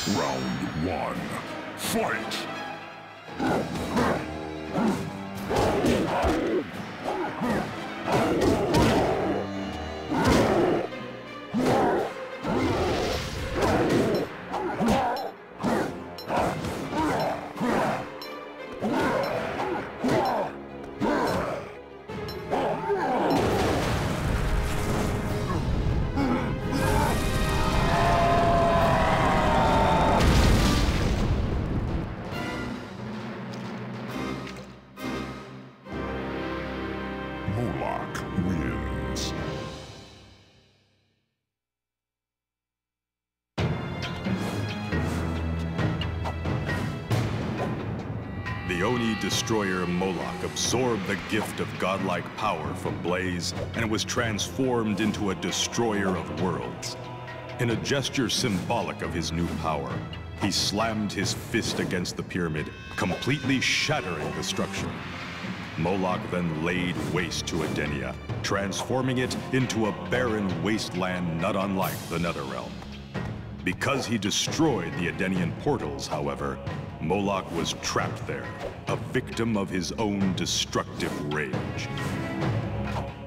Round one, fight! Moloch wins. The Oni destroyer Moloch absorbed the gift of godlike power from Blaze and was transformed into a destroyer of worlds. In a gesture symbolic of his new power, he slammed his fist against the pyramid, completely shattering the structure. Moloch then laid waste to Edenia, transforming it into a barren wasteland not unlike the Netherrealm. Because he destroyed the Edenian portals, however, Moloch was trapped there, a victim of his own destructive rage.